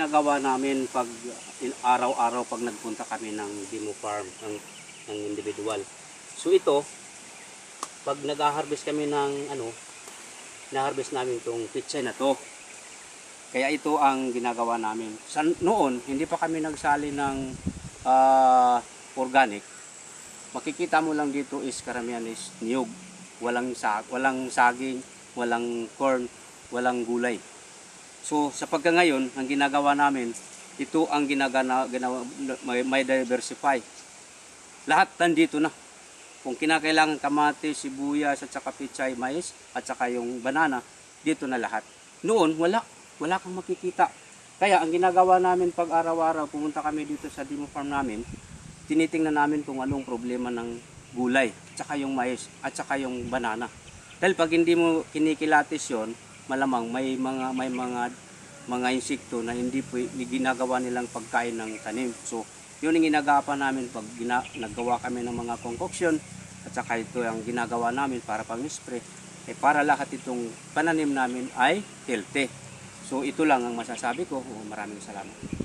Nagawa namin pag araw-araw pag nagpunta kami ng demo farm ng individual. So ito, pag nag-harvest kami ng na-harvest namin itong pitsay na to. Kaya ito ang ginagawa namin. Noon, hindi pa kami nagsali ng organic. Makikita mo lang dito is karamihan is niyog. Walang saging, walang corn, walang gulay. So sa pagka-ngayon, ang ginagawa namin, ito ang may diversify. Lahat nandito na. Kung kinakailangan kamatis, sibuyas, at saka pitsay, mais, at saka yung banana, dito na lahat. Noon, wala kang makikita. Kaya ang ginagawa namin pag araw-araw, pumunta kami dito sa demo farm namin, tinitingnan namin kung anong problema ng gulay, at saka yung mais, at saka yung banana. Dahil pag hindi mo kinikilatis yon, malamang may mga insekto na hindi ginagawa nilang pagkain ng tanim. So, yun ang ginagawa namin pag naggawa kami ng mga concoction, at saka ito ang ginagawa namin para pang-spray, para lahat itong pananim namin ay healthy. So ito lang ang masasabi ko. Maraming salamat.